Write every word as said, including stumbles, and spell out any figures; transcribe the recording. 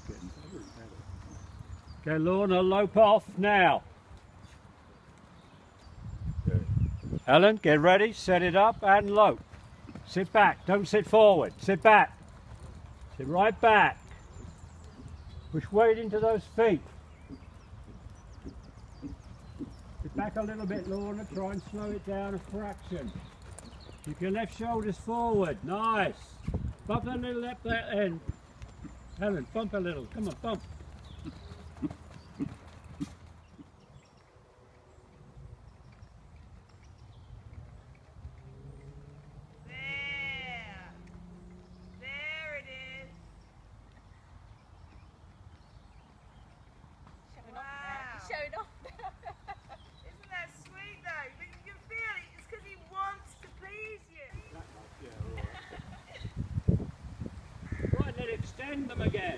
Okay, Lorna, lope off now. Helen, get ready, set it up and lope. Sit back, don't sit forward, sit back. Sit right back. Push weight into those feet. Sit back a little bit, Lorna, try and slow it down a fraction. Keep your left shoulders forward, nice. Bump a little up that end. Helen, bump a little, come on, bump. Showed off. Isn't that sweet though? But you can feel it, it's because he wants to please you. Right, then extend them again.